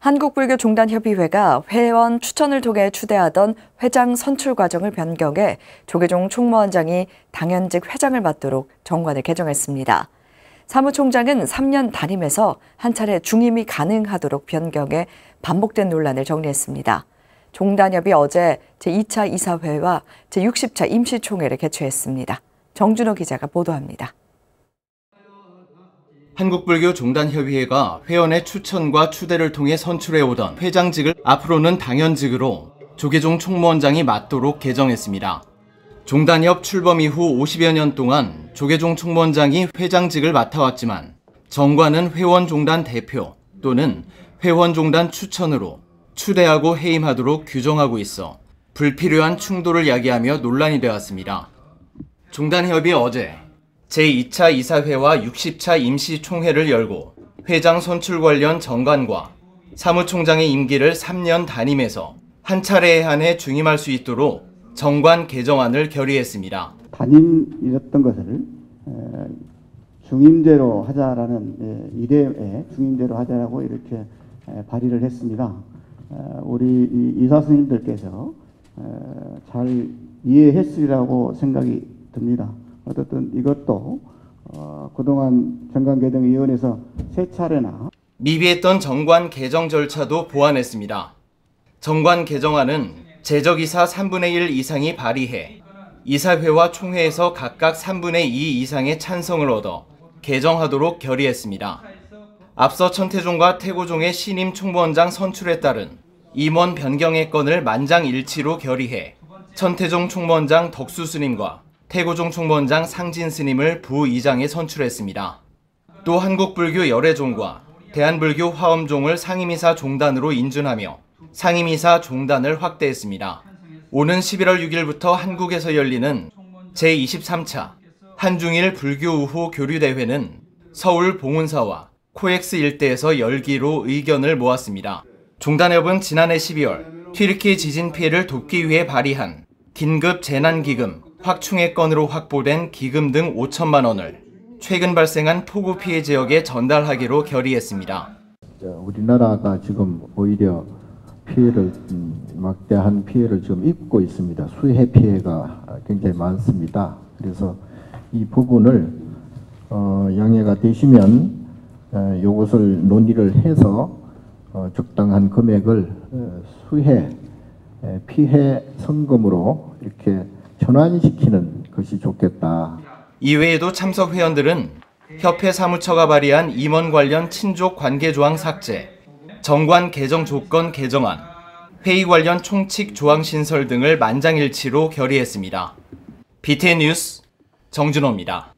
한국불교종단협의회가 회원 추천을 통해 추대하던 회장 선출 과정을 변경해 조계종 총무원장이 당연직 회장을 맡도록 정관을 개정했습니다. 사무총장은 3년 단임에서 한 차례 중임이 가능하도록 변경해 반복된 논란을 정리했습니다. 종단협이 어제 제2차 이사회와 제60차 임시총회를 개최했습니다. 정준호 기자가 보도합니다. 한국불교종단협의회가 회원의 추천과 추대를 통해 선출해오던 회장직을 앞으로는 당연직으로 조계종 총무원장이 맡도록 개정했습니다. 종단협 출범 이후 50여 년 동안 조계종 총무원장이 회장직을 맡아왔지만 정관은 회원종단 대표 또는 회원종단 추천으로 추대하고 해임하도록 규정하고 있어 불필요한 충돌을 야기하며 논란이 되었습니다. 종단협이 어제 제2차 이사회와 60차 임시총회를 열고 회장 선출 관련 정관과 사무총장의 임기를 3년 단임해서 한 차례에 한해 중임할 수 있도록 정관 개정안을 결의했습니다. 단임이었던 것을 중임제로 하자라는 이례에 중임제로 하자라고 이렇게 발의를 했습니다. 우리 이사 스님들께서 잘 이해했으리라고 생각이 듭니다. 어쨌든 이것도 그동안 정관개정위원회에서 3차례나 미비했던 정관 개정 절차도 보완했습니다. 정관 개정안은 제적이사 3분의 1 이상이 발의해 이사회와 총회에서 각각 3분의 2 이상의 찬성을 얻어 개정하도록 결의했습니다. 앞서 천태종과 태고종의 신임 총무원장 선출에 따른 임원 변경의 건을 만장일치로 결의해 천태종 총무원장 덕수 스님과 태고종 총무원장 상진 스님을 부의장에 선출했습니다. 또 한국불교 열애종과 대한불교 화엄종을 상임이사 종단으로 인준하며 상임이사 종단을 확대했습니다. 오는 11월 6일부터 한국에서 열리는 제23차 한중일 불교우호 교류대회는 서울 봉은사와 코엑스 일대에서 열기로 의견을 모았습니다. 종단협은 지난해 12월 튀르키 지진 피해를 돕기 위해 발의한 긴급 재난기금 확충의 건으로 확보된 기금 등 5천만 원을 최근 발생한 폭우 피해 지역에 전달하기로 결의했습니다. 우리나라가 지금 오히려 피해를 막대한 피해를 지금 입고 있습니다. 수해 피해가 굉장히 많습니다. 그래서 이 부분을 양해가 되시면 이것을 논의를 해서 적당한 금액을 수해 피해 성금으로 이렇게 전환시키는 것이 좋겠다. 이외에도 참석 회원들은 협회 사무처가 발의한 임원 관련 친족 관계 조항 삭제, 정관 개정 조건 개정안, 회의 관련 총칙 조항 신설 등을 만장일치로 결의했습니다. BTN 뉴스 정준호입니다.